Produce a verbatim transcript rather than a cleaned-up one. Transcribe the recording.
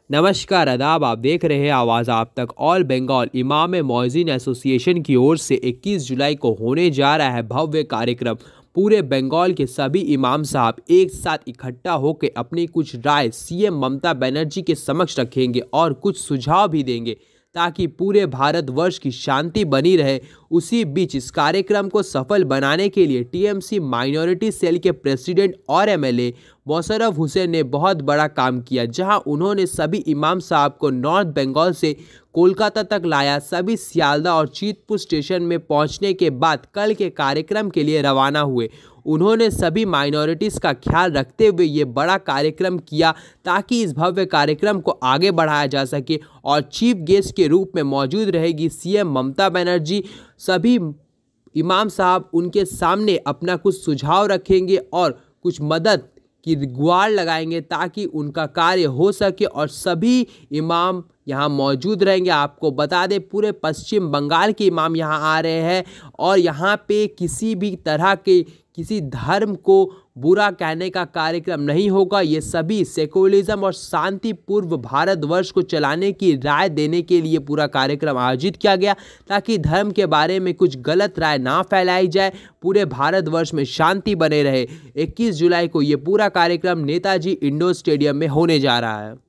नमस्कार आदाब, आप देख रहे हैं आवाज़ आप तक। ऑल बंगाल इमाम मौज़िन एसोसिएशन की ओर से इक्कीस जुलाई को होने जा रहा है भव्य कार्यक्रम। पूरे बंगाल के सभी इमाम साहब एक साथ इकट्ठा होकर अपनी कुछ राय सीएम ममता बनर्जी के समक्ष रखेंगे और कुछ सुझाव भी देंगे ताकि पूरे भारतवर्ष की शांति बनी रहे। उसी बीच इस कार्यक्रम को सफल बनाने के लिए टीएमसी माइनॉरिटी सेल के प्रेसिडेंट और एमएलए मोशर्रफ हुसैन ने बहुत बड़ा काम किया, जहां उन्होंने सभी इमाम साहब को नॉर्थ बंगाल से कोलकाता तक लाया। सभी सियालदा और चीतपुर स्टेशन में पहुंचने के बाद कल के कार्यक्रम के लिए रवाना हुए। उन्होंने सभी माइनॉरिटीज़ का ख्याल रखते हुए ये बड़ा कार्यक्रम किया ताकि इस भव्य कार्यक्रम को आगे बढ़ाया जा सके। और चीफ गेस्ट के रूप में मौजूद रहेगी सीएम ममता बनर्जी। सभी इमाम साहब उनके सामने अपना कुछ सुझाव रखेंगे और कुछ मदद की गुहार लगाएंगे ताकि उनका कार्य हो सके और सभी इमाम यहाँ मौजूद रहेंगे। आपको बता दें, पूरे पश्चिम बंगाल के इमाम यहाँ आ रहे हैं और यहाँ पे किसी भी तरह के किसी धर्म को बुरा कहने का कार्यक्रम नहीं होगा। ये सभी सेकुलरिज्म और शांतिपूर्व भारतवर्ष को चलाने की राय देने के लिए पूरा कार्यक्रम आयोजित किया गया ताकि धर्म के बारे में कुछ गलत राय ना फैलाई जाए, पूरे भारतवर्ष में शांति बने रहे। इक्कीस जुलाई को ये पूरा कार्यक्रम नेताजी इंडोर स्टेडियम में होने जा रहा है।